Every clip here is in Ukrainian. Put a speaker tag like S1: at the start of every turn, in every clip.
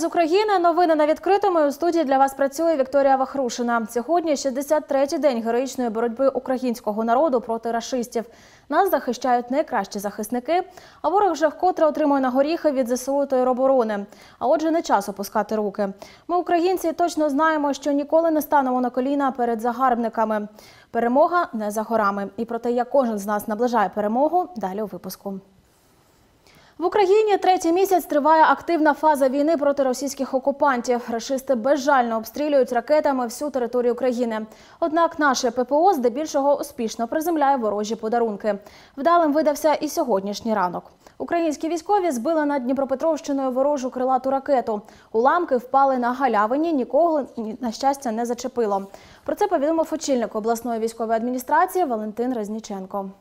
S1: України. Новини на відкритому. У студії для вас працює Вікторія Вахрушина. Сьогодні 63-й день героїчної боротьби українського народу проти рашистів. Нас захищають найкращі захисники, а ворог вже вкотре отримує на горіхи від ЗСУ та тероборони. А отже, не час опускати руки. Ми, українці, точно знаємо, що ніколи не станемо на коліна перед загарбниками. Перемога не за горами. І про те, як кожен з нас наближає перемогу, далі у випуску. В Україні третій місяць триває активна фаза війни проти російських окупантів. Рашисти безжально обстрілюють ракетами всю територію країни. Однак наше ППО здебільшого успішно приземляє ворожі подарунки. Вдалим видався і сьогоднішній ранок. Українські військові збили над Дніпропетровщиною ворожу крилату ракету. Уламки впали на галявині, нікого, на щастя, не зачепило. Про це повідомив очільник обласної військової адміністрації Валентин Резніченко.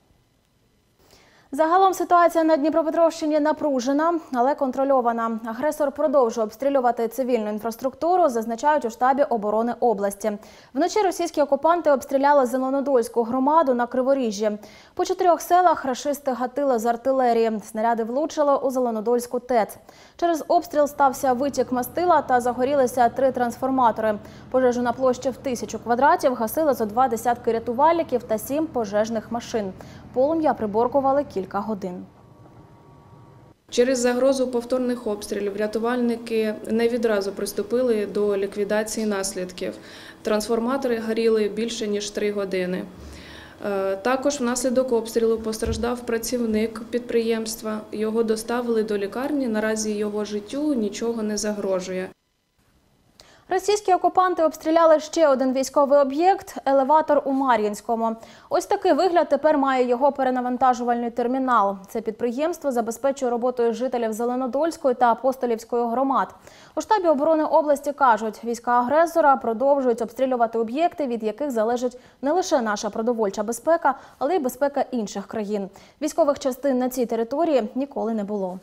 S1: Загалом ситуація на Дніпропетровщині напружена, але контрольована. Агресор продовжує обстрілювати цивільну інфраструктуру, зазначають у штабі оборони області. Вночі російські окупанти обстріляли Зеленодольську громаду на Криворіжжі. По 4 селах рашисти гатили з артилерії. Снаряди влучили у Зеленодольську ТЕЦ. Через обстріл стався витік мастила та загорілися 3 трансформатори. Пожежу на площі в 1000 квадратів гасили зо 2 десятки рятувальників та 7 пожежних машин. Полум'я приборкували кілька годин.
S2: Через загрозу повторних обстрілів рятувальники не відразу приступили до ліквідації наслідків. Трансформатори горіли більше ніж 3 години. Також внаслідок обстрілу постраждав працівник підприємства. Його доставили до лікарні, наразі його життю нічого не загрожує.
S1: Російські окупанти обстріляли ще один військовий об'єкт – елеватор у Мар'їнському. Ось такий вигляд тепер має його перенавантажувальний термінал. Це підприємство забезпечує роботою жителів Зеленодольської та Апостолівської громад. У штабі оборони області кажуть, війська агресора продовжують обстрілювати об'єкти, від яких залежить не лише наша продовольча безпека, але й безпека інших країн. Військових частин на цій території ніколи не було.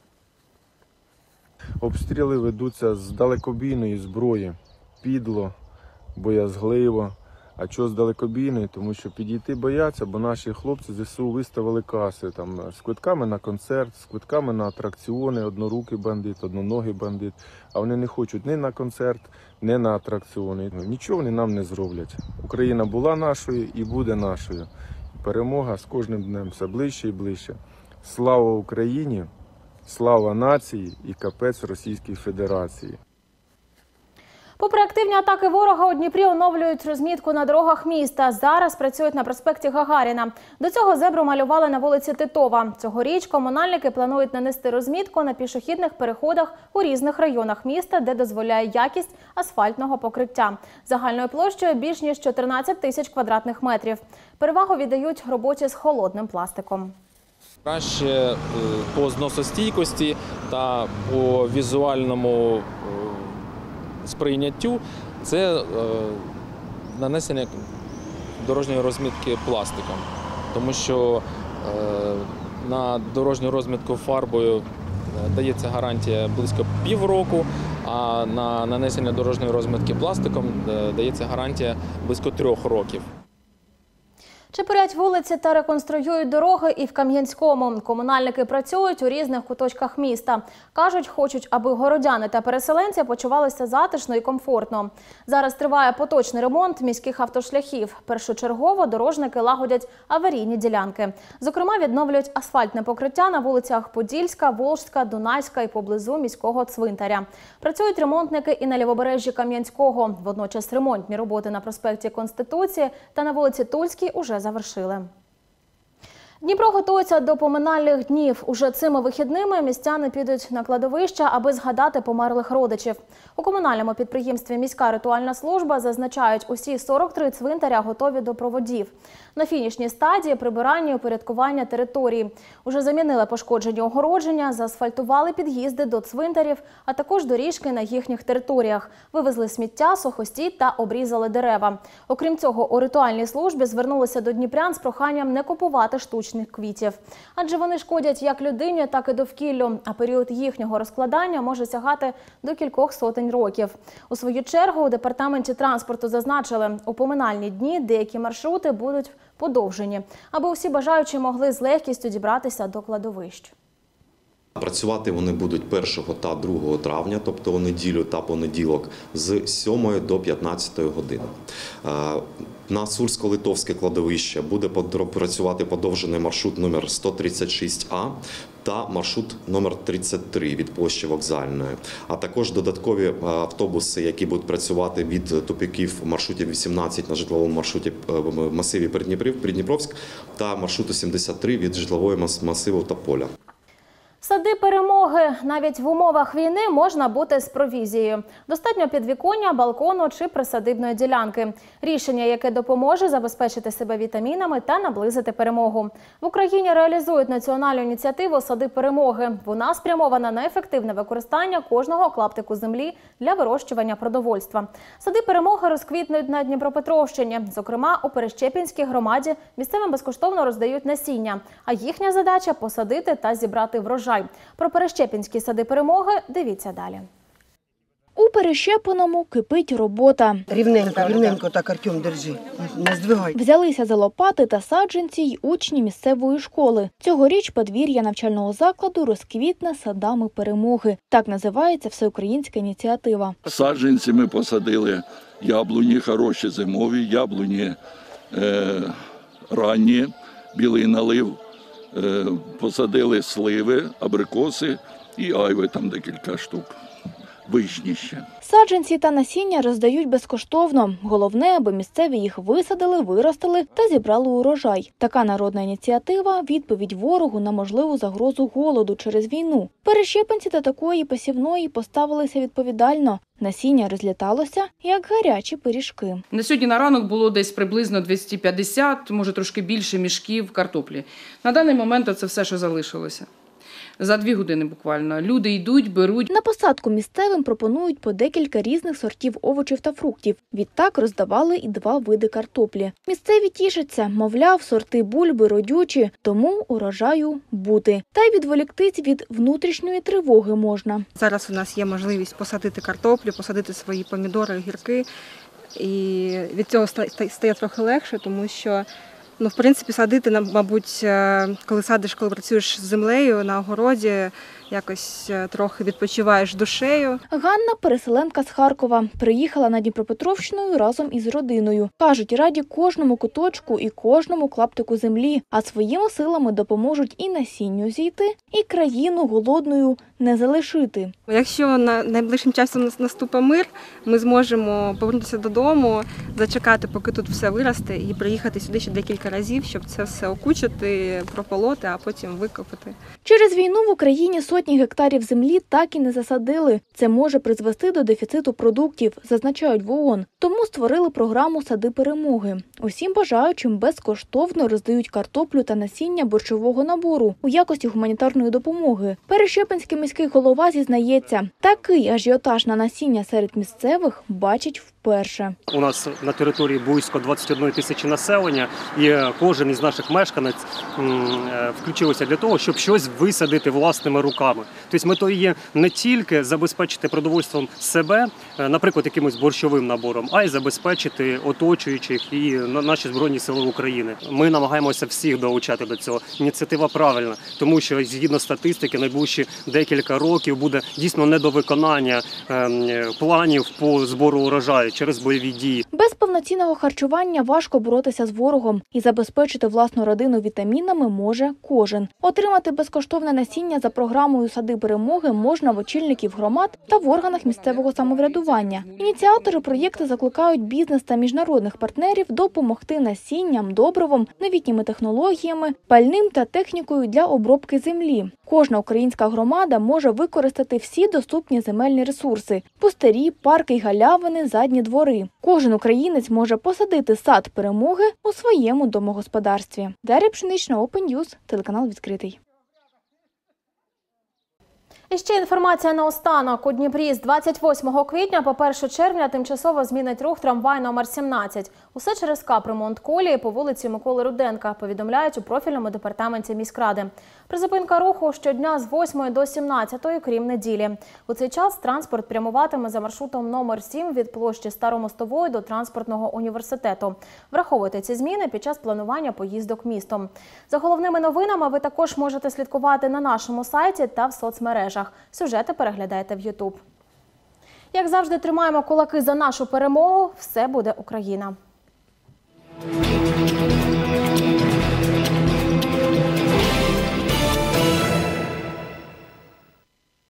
S3: Обстріли ведуться з далекобійної зброї, підло, боязгливо. А чого з далекобійної? Тому що підійти бояться, бо наші хлопці ЗСУ виставили каси там, з квитками на концерт, з квитками на атракціони, однорукий бандит, одноногий бандит. А вони не хочуть ні на концерт, ні на атракціони. Нічого вони нам не зроблять. Україна була нашою і буде нашою. Перемога з кожним днем все ближче і ближче. Слава Україні! Слава нації і капець Російській Федерації.
S1: Попри активні атаки ворога, у Дніпрі оновлюють розмітку на дорогах міста. Зараз працюють на проспекті Гагаріна. До цього зебру малювали на вулиці Титова. Цьогоріч комунальники планують нанести розмітку на пішохідних переходах у різних районах міста, де дозволяє якість асфальтного покриття. Загальною площею більш ніж 14 тисяч квадратних метрів. Перевагу віддають роботі з холодним пластиком.
S4: Краще по зносостійкості та по візуальному сприйняттю – це нанесення дорожньої розмітки пластиком. Тому що на дорожню розмітку фарбою дається гарантія близько півроку, а на нанесення дорожньої розмітки пластиком дається гарантія близько 3 років.
S1: Чепурять вулиці та реконструюють дороги і в Кам'янському. Комунальники працюють у різних куточках міста. Кажуть, хочуть, аби городяни та переселенці почувалися затишно і комфортно. Зараз триває поточний ремонт міських автошляхів. Першочергово дорожники лагодять аварійні ділянки. Зокрема, відновлюють асфальтне покриття на вулицях Подільська, Волжська, Дунайська і поблизу міського цвинтаря. Працюють ремонтники і на лівобережжі Кам'янського. Водночас ремонтні роботи на проспекті Конституції та на вулиці Тульській уже завершили. Дніпро готується до поминальних днів. Уже цими вихідними містяни підуть на кладовища, аби згадати померлих родичів. У комунальному підприємстві «Міська ритуальна служба» зазначають, усі 43 цвинтаря готові до проводів. На фінішній стадії прибирання і упорядкування території. Уже замінили пошкоджені огородження, заасфальтували під'їзди до цвинтарів, а також доріжки на їхніх територіях. Вивезли сміття, сухостій та обрізали дерева. Окрім цього, у ритуальній службі звернулися до дніпрян з проханням не купувати штучних квітів. Адже вони шкодять як людині, так і довкіллю, а період їхнього розкладання може сягати до кількох сотень років. У свою чергу у департаменті транспорту зазначили, у поминальні дні деякі маршрути будуть подовжені, аби усі бажаючі могли з легкістю дібратися до кладовищ.
S5: Працювати вони будуть 1 та 2 травня, тобто у неділю та понеділок, з 7 до 15 години. На Сурсько-Литовське кладовище буде працювати подовжений маршрут номер 136А та маршрут номер 33 від площі Вокзальної, а також додаткові автобуси, які будуть працювати від тупиків маршрутів 18 на житловому маршруті в масиві Придніпровськ та маршруту 73 від житлового масиву Тополя.
S1: Сади перемоги. Навіть в умовах війни можна бути з провізією. Достатньо підвіконня, балкону чи присадибної ділянки. Рішення, яке допоможе забезпечити себе вітамінами та наблизити перемогу. В Україні реалізують національну ініціативу «Сади перемоги». Вона спрямована на ефективне використання кожного клаптику землі для вирощування продовольства. Сади перемоги розквітнуть на Дніпропетровщині. Зокрема, у Перещепінській громаді місцевим безкоштовно роздають насіння. А їхня задача – посадити та зібрати врожай. Про Перещепінські сади перемоги дивіться далі.
S6: У Перещепиному кипить робота.
S7: Рівненько так, Артем, держи, не здвигай.
S6: Взялися за лопати та саджанці й учні місцевої школи. Цьогоріч подвір'я навчального закладу розквітне садами перемоги. Так називається всеукраїнська ініціатива.
S8: Саджанці ми посадили яблуні хороші зимові, яблуні ранні, білий налив. Посадили сливи, абрикоси і айви, там декілька штук, вишні ще.
S6: Саджанці та насіння роздають безкоштовно. Головне, аби місцеві їх висадили, виростили та зібрали урожай. Така народна ініціатива – відповідь ворогу на можливу загрозу голоду через війну. Перещепинці до такої посівної поставилися відповідально. Насіння розліталося, як гарячі пиріжки.
S9: На сьогодні на ранок було десь приблизно 250, може трошки більше мішків картоплі. На даний момент це все, що залишилося. За 2 години буквально. Люди йдуть, беруть.
S6: На посадку місцевим пропонують по декілька різних сортів овочів та фруктів. Відтак роздавали і 2 види картоплі. Місцеві тішаться, мовляв, сорти бульби родючі, тому урожаю бути. Та й відволіктись від внутрішньої тривоги можна.
S10: Зараз у нас є можливість посадити картоплю, посадити свої помідори, огірки. І від цього стає трохи легше, тому що в принципі, садити, мабуть, коли працюєш з землею на огороді, якось трохи відпочиваєш душею.
S6: Ганна – переселенка з Харкова. Приїхала на Дніпропетровщину разом із родиною. Кажуть, раді кожному куточку і кожному клаптику землі, а своїми силами допоможуть і насінню зійти, і країну голодною не залишити.
S10: Якщо найближчим часом наступить мир, ми зможемо повернутися додому, зачекати, поки тут все виросте, і приїхати сюди ще декілька разів, щоб це все окучити, прополоти, а потім викопати.
S6: Через війну в Україні сотні гектарів землі так і не засадили. Це може призвести до дефіциту продуктів, зазначають в ООН. Тому створили програму «Сади перемоги». Усім бажаючим безкоштовно роздають картоплю та насіння борщового набору у якості гуманітарної допомоги. Перещепинський міський голова зізнається, такий ажіотаж на насіння серед місцевих бачить вперше.
S11: У нас на території близько 21 тисячі населення, і кожен із наших мешканець включився для того, щоб щось висадити власними руками. Тобто метою є не тільки забезпечити продовольством себе, наприклад, якимось борщовим набором, а й забезпечити оточуючих і наші Збройні Сили України. Ми намагаємося всіх долучати до цього. Ініціатива правильна, тому що, згідно статистики, найближчі декілька років буде дійсно недовиконання планів по збору урожаю через бойові дії.
S6: Без повноцінного харчування важко боротися з ворогом, і забезпечити власну родину вітамінами може кожен. Отримати безкоштовне насіння за програмою «Сади перемоги» можна в очільників громад та в органах місцевого самоврядування. Ініціатори проєкту закликають бізнес та міжнародних партнерів допомогти насінням, добривом, новітніми технологіями, пальним та технікою для обробки землі. Кожна українська громада може використати всі доступні земельні ресурси – пустирі, парки й галявини, задні двори. Кожен українець може посадити сад перемоги у своєму домогосподарстві. Дар'я Пшенична, Open News, телеканал «Відкритий».
S1: І ще інформація наостанок. У Дніпрі з 28 квітня по 1 червня тимчасово змінить рух трамвай номер 17. Усе через капремонт колії по вулиці Миколи Руденка, повідомляють у профільному департаменті міськради. Призупинка руху щодня з 8 до 17, крім неділі. У цей час транспорт прямуватиме за маршрутом номер 7 від площі Старомостової до транспортного університету. Враховуйте ці зміни під час планування поїздок містом. За головними новинами ви також можете слідкувати на нашому сайті та в соцмережах. Сюжети переглядайте в YouTube. Як завжди, тримаємо кулаки за нашу перемогу. Все буде Україна!